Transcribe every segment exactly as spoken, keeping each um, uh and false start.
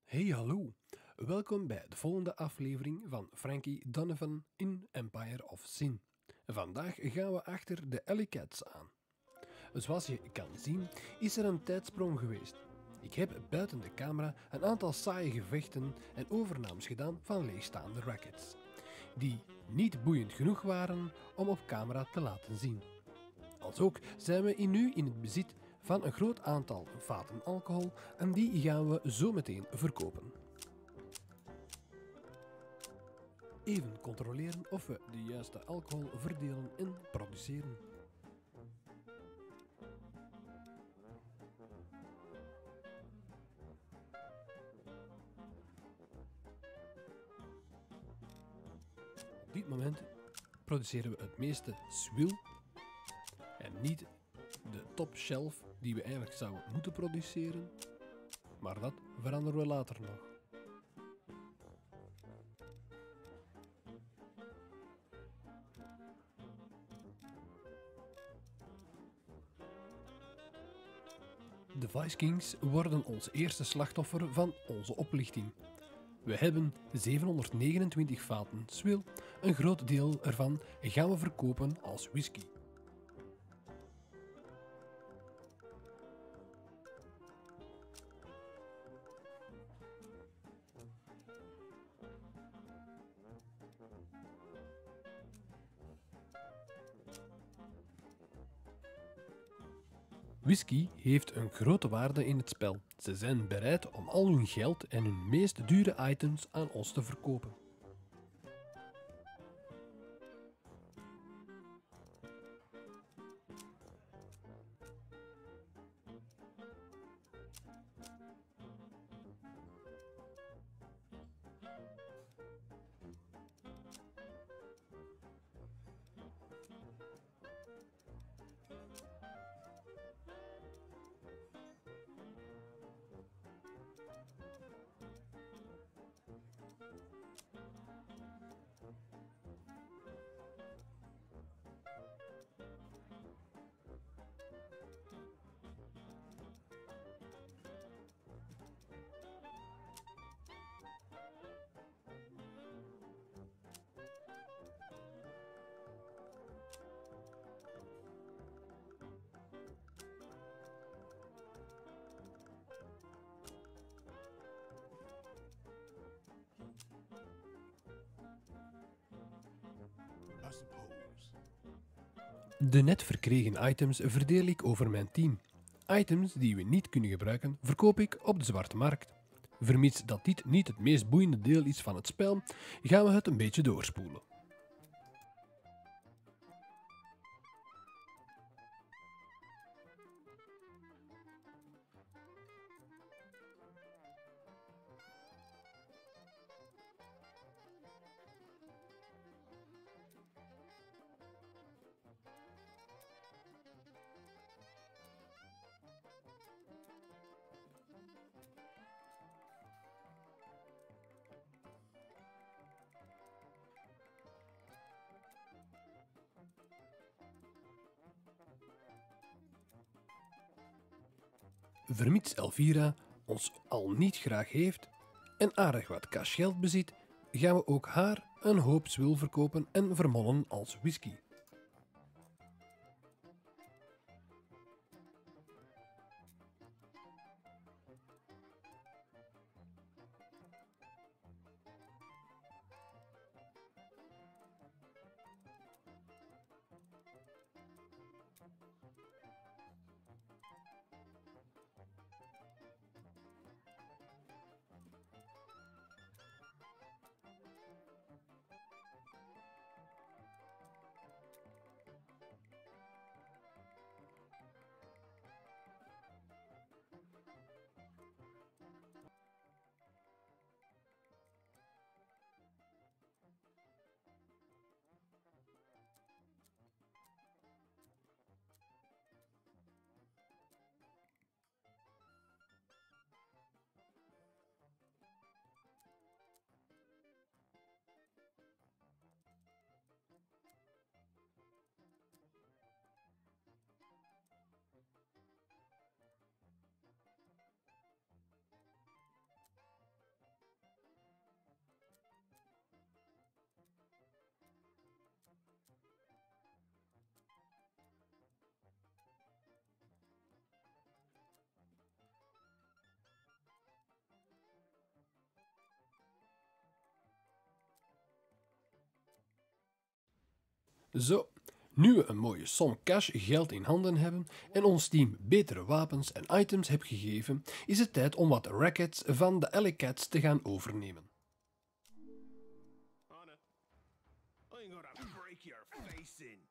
Hey hallo, welkom bij de volgende aflevering van Frankie Donovan in Empire of Sin. Vandaag gaan we achter de Alley Cats aan. Zoals je kan zien is er een tijdsprong geweest. Ik heb buiten de camera een aantal saaie gevechten en overnames gedaan van leegstaande rackets, die niet boeiend genoeg waren om op camera te laten zien. Alsook zijn we nu in het bezit van een groot aantal vaten alcohol en die gaan we zo meteen verkopen. Even controleren of we de juiste alcohol verdelen en produceren. Op dit moment produceren we het meeste swill en niet de top shelf die we eigenlijk zouden moeten produceren, maar dat veranderen we later nog. De Vice Kings worden ons eerste slachtoffer van onze oplichting. We hebben zevenhonderdnegenentwintig vaten swill, een groot deel ervan gaan we verkopen als whisky. Whisky heeft een grote waarde in het spel. Ze zijn bereid om al hun geld en hun meest dure items aan ons te verkopen. De net verkregen items verdeel ik over mijn team. Items die we niet kunnen gebruiken, verkoop ik op de zwarte markt. Vermits dat dit niet het meest boeiende deel is van het spel, gaan we het een beetje doorspoelen. Vermits Elvira ons al niet graag heeft en aardig wat cash geld bezit, gaan we ook haar een hoop swill verkopen en vermollen als whisky. Zo, nu we een mooie som cash geld in handen hebben en ons team betere wapens en items heeft gegeven, is het tijd om wat rackets van de Alley Cats te gaan overnemen. I'm gonna break your face in.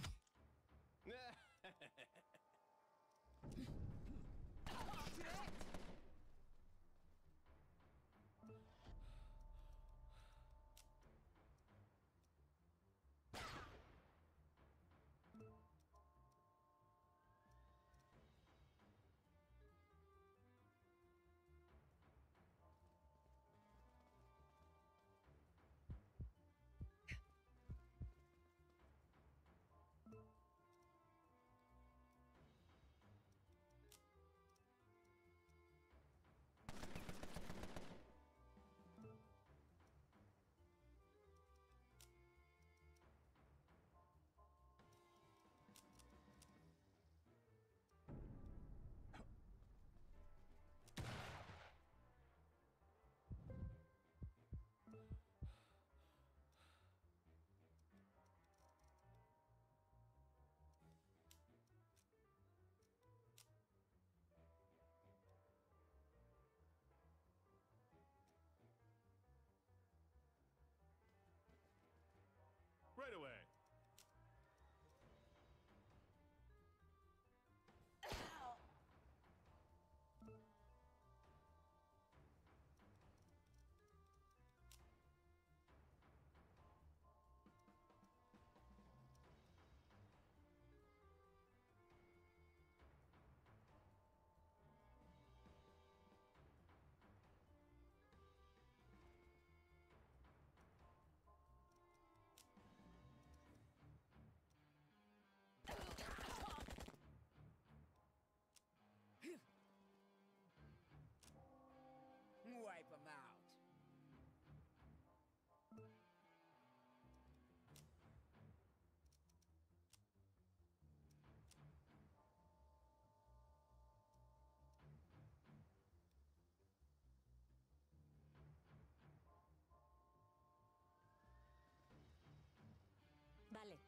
Right away. Wipe them out. Vale.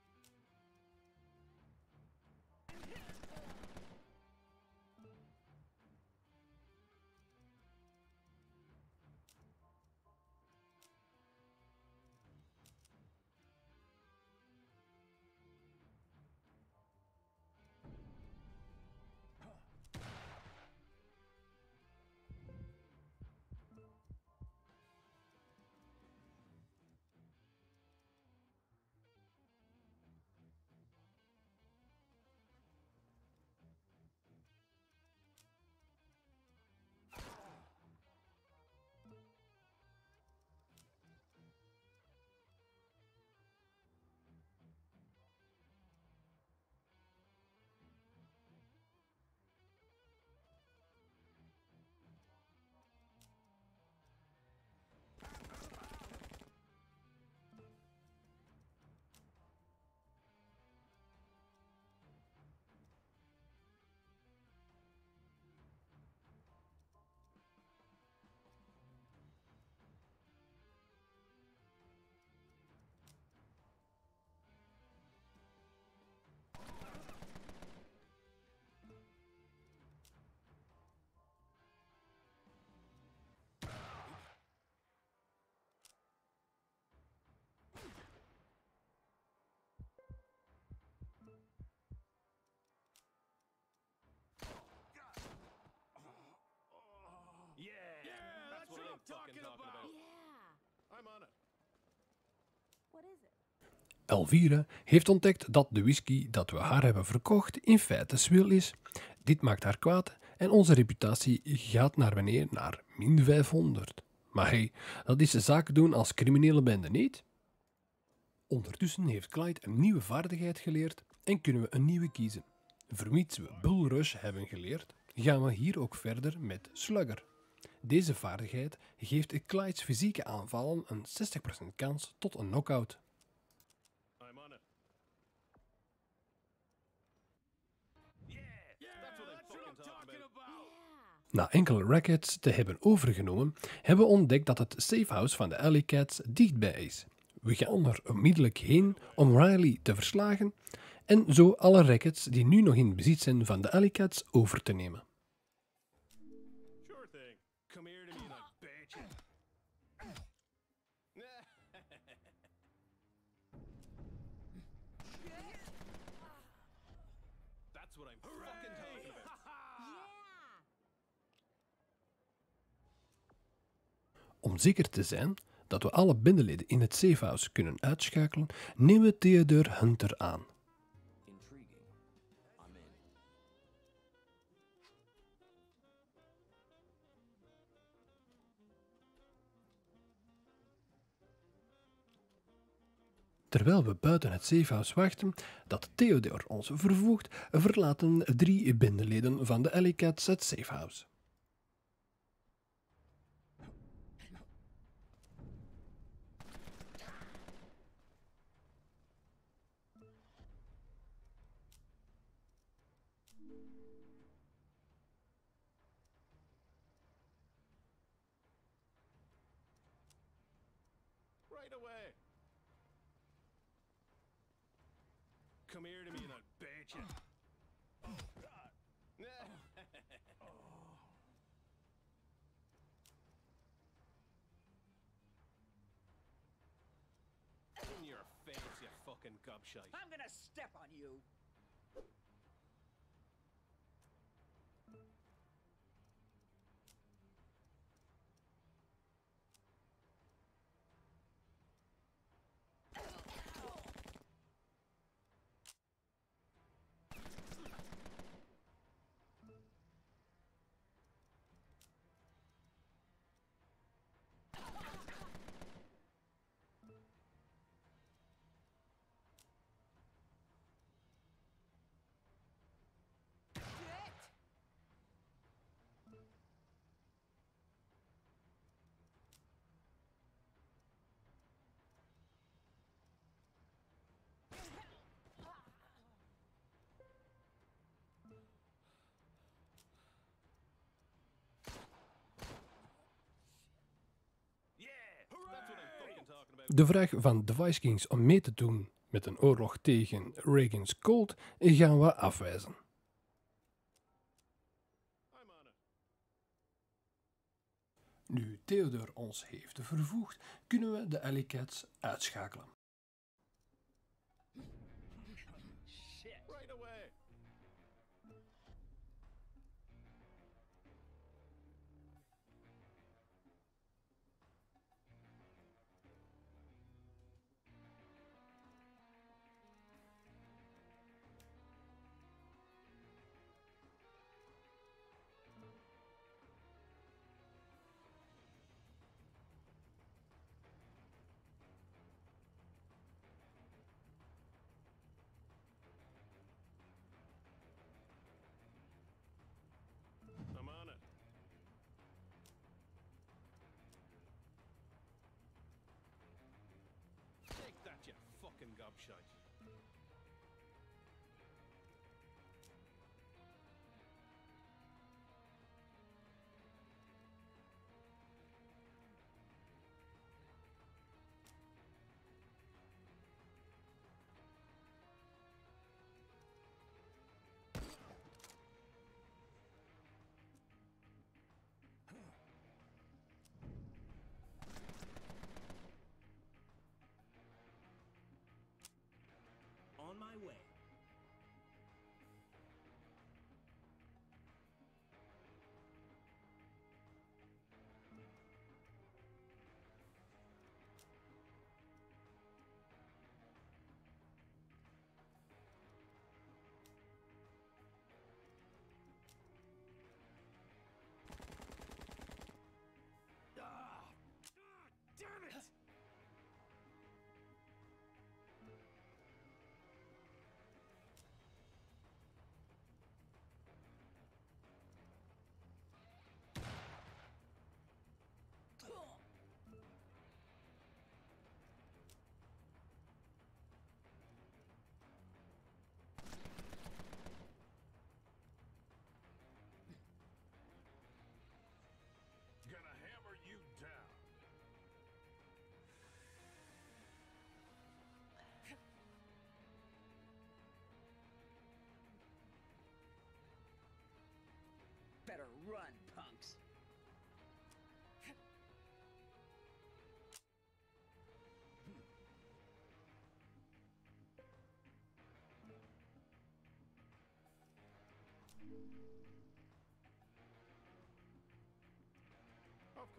Yeah, that's, what, I'm talking about. Yeah. I'm on it. What is it? Elvira heeft ontdekt dat de whisky dat we haar hebben verkocht in feite swil is. Dit maakt haar kwaad en onze reputatie gaat naar beneden naar min vijfhonderd. Maar hey, dat is de zaak doen als criminele bende niet? Ondertussen heeft Clyde een nieuwe vaardigheid geleerd en kunnen we een nieuwe kiezen. Vermits we Bull Rush hebben geleerd, gaan we hier ook verder met Slugger. Deze vaardigheid geeft Clyde's fysieke aanvallen een zestig procent kans tot een knockout. I'm on it. Yeah, that's what I'm fucking talking about. Yeah. Na enkele rackets te hebben overgenomen, hebben we ontdekt dat het safehouse van de Alley Cats dichtbij is. We gaan er onmiddellijk heen om Riley te verslagen en zo alle rackets die nu nog in bezit zijn van de Alley Cats over te nemen. Sure thing. Come here to me, that bitch. That's what I'm fucking talking about. Yeah. Om zeker te zijn dat we alle bendeleden in het safehouse kunnen uitschakelen, nemen we Theodore Hunter aan. Intriguing. I'm in. Terwijl we buiten het safehouse wachten dat Theodore ons vervoegt, verlaten drie bendeleden van de Alley Cats het safehouse. Right away. Come here to me, that bitch. Oh, God. In your face, you fucking gobshite. I'm gonna step on you. That's what I'm fucking talking about. De vraag van de Vice Kings om mee te doen met een oorlog tegen Reagan's Colt gaan we afwijzen. I'm on it. Nu Theodore ons heeft vervoegd, kunnen we de Alley Cats uitschakelen. Shit. Right away. I'm on it. Take that, you fucking gobshite.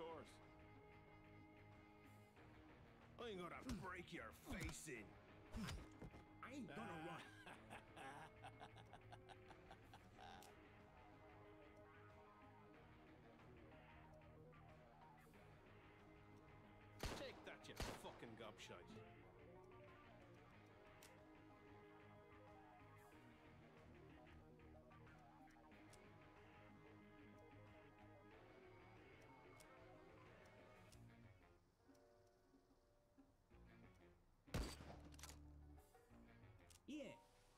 course. I'm gonna break your face in. I ain't gonna run. Take that, you fucking gobshite. Yeah.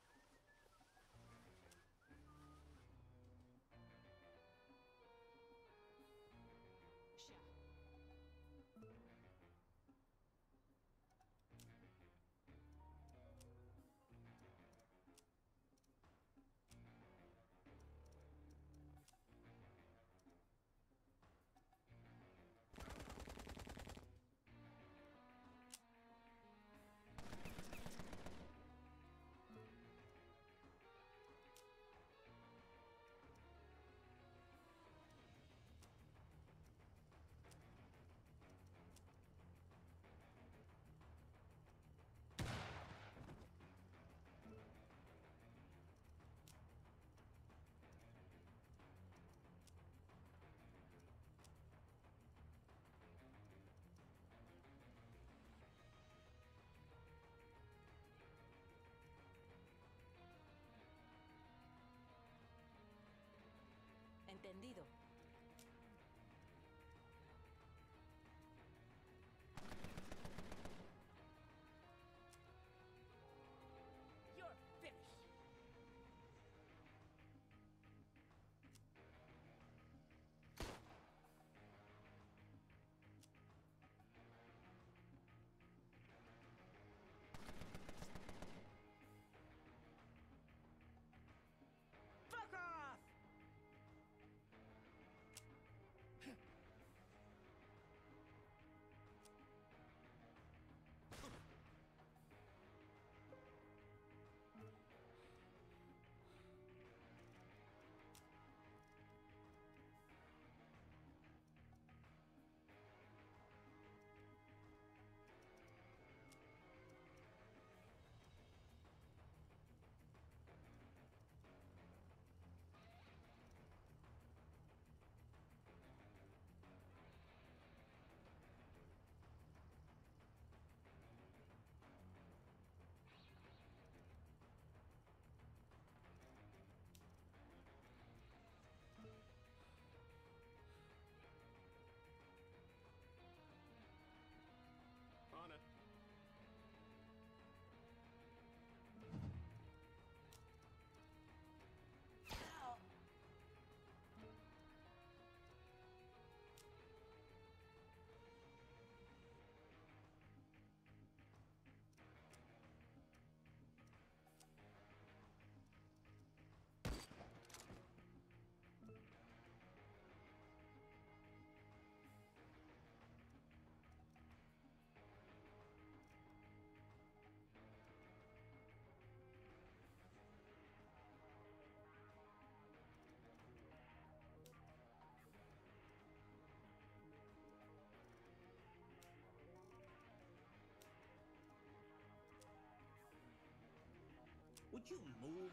Entendido. You're finished. Fuck off! On it. Ow! Would you move?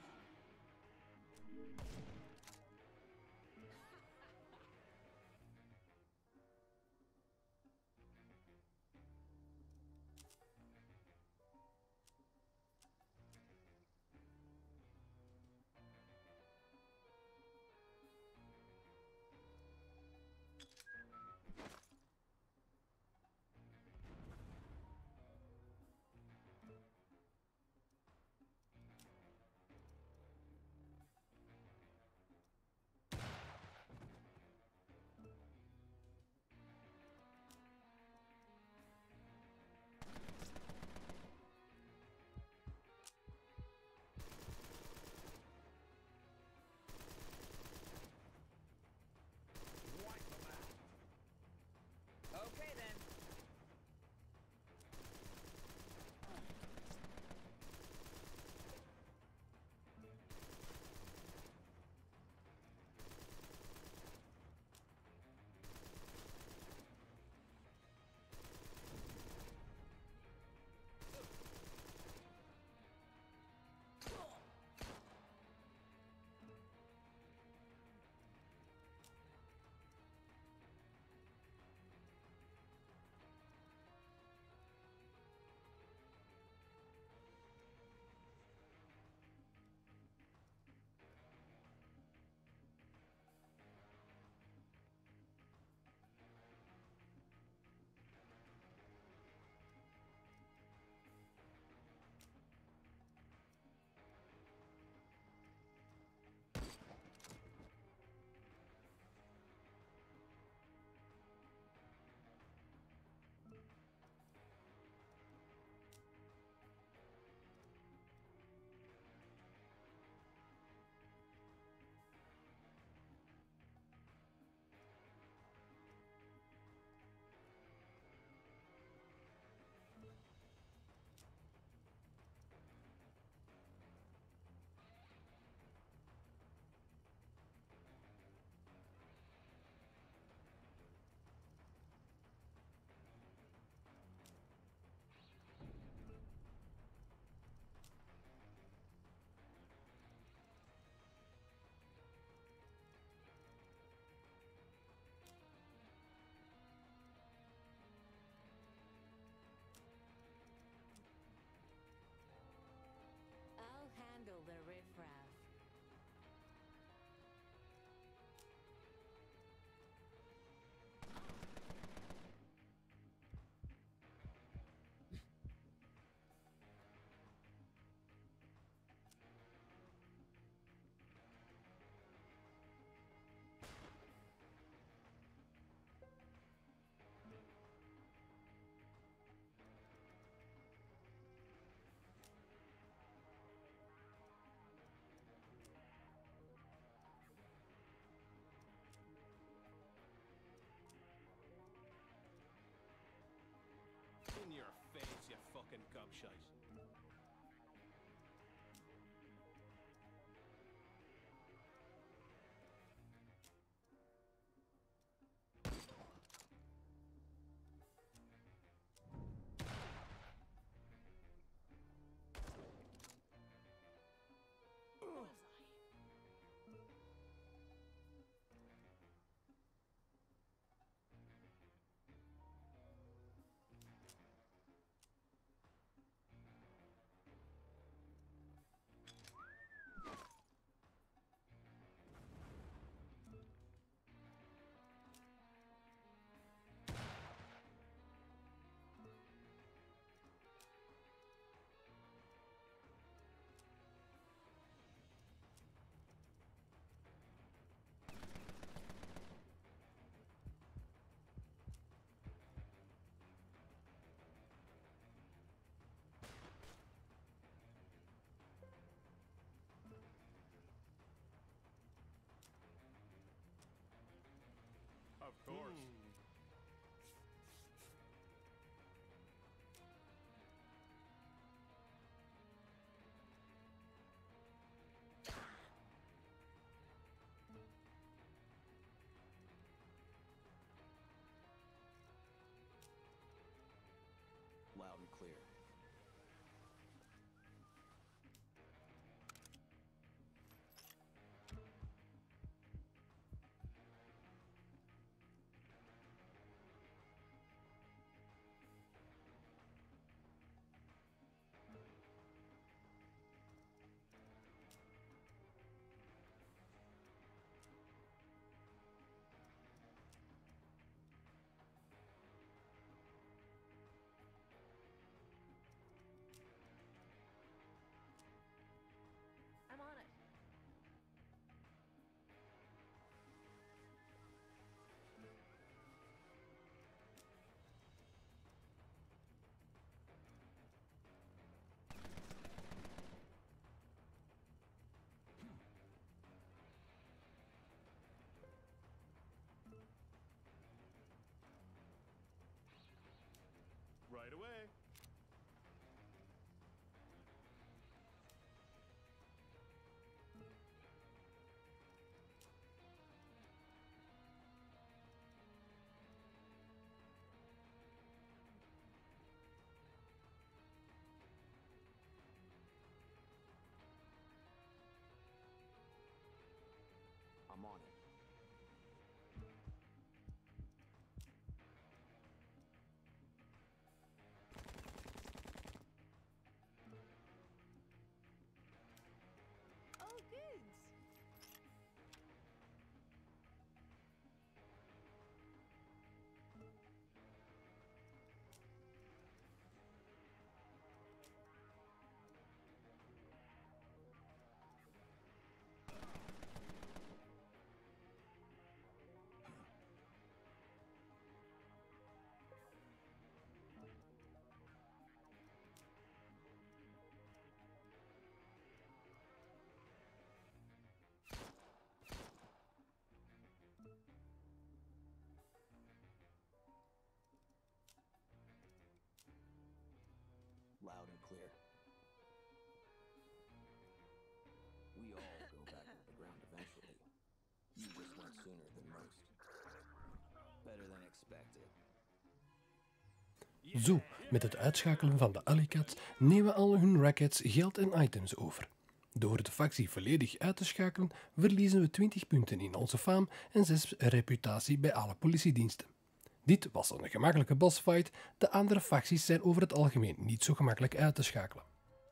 gobshite. Of course. Loud and clear. I'm on it. Right away. I'm on it. Oh, good. Loud and clear. We all go back to the ground eventually. You just went sooner than most. Better than expected. Zo, met het uitschakelen van de Alleycats nemen al hun rackets geld en items over. Door de factie volledig uit te schakelen verliezen we twintig punten in onze faam en zes reputatie bij alle politiediensten. Dit was een gemakkelijke bossfight, de andere facties zijn over het algemeen niet zo gemakkelijk uit te schakelen.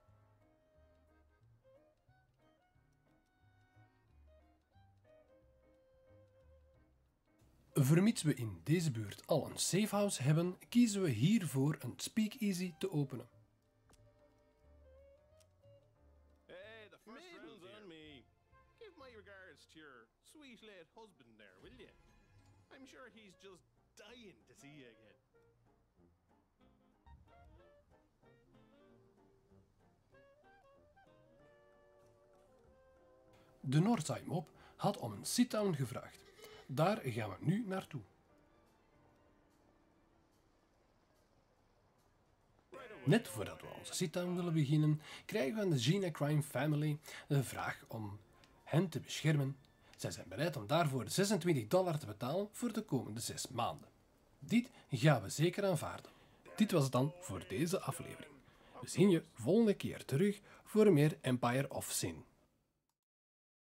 Vermits we in deze buurt al een safehouse hebben, kiezen we hiervoor een speakeasy te openen. Hey, the first round's on me. Give my regards to your sweet late husband there, will you? I'm sure he's just dying to see you again. De Northside Mob had om een sit-down gevraagd. Daar gaan we nu naartoe. Net voordat we onze sit-down willen beginnen, krijgen we aan de Gina Crime Family de vraag om hen te beschermen. Zij zijn bereid om daarvoor zesentwintig dollar te betalen voor de komende zes maanden. Dit gaan we zeker aanvaarden. Dit was het dan voor deze aflevering. We zien je volgende keer terug voor meer Empire of Sin.